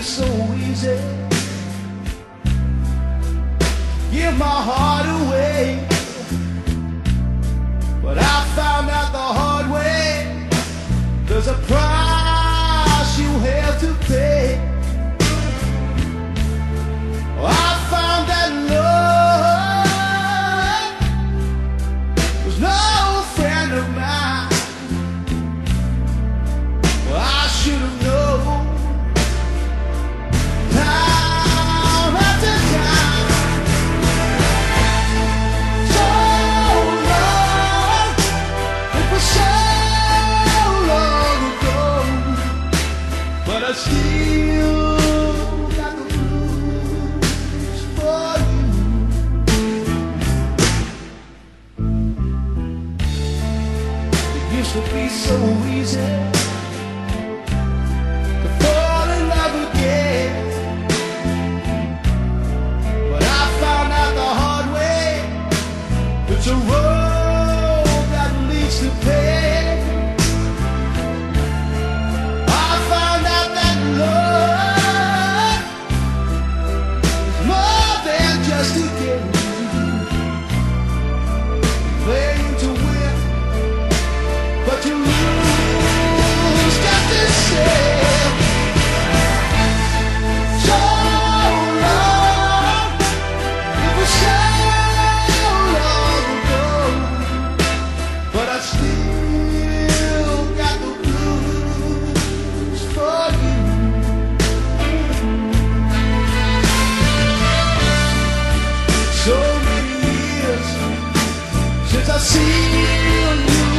so easy. Give my heart away, but I found out the hard way. There's a price you have to pay. I found that love was no friend of mine. Well, I should have known. Time after time, so long, it was so long ago, but I still got the blues for you. It used to be so easy to fall in love again, but I found out the hard way. It's a road that leads to pain. I found out that love is more than just a game, playing to win, but you lose just the same. So long, it was so long ago, but I still got the blues for you. So many years since I've seen you.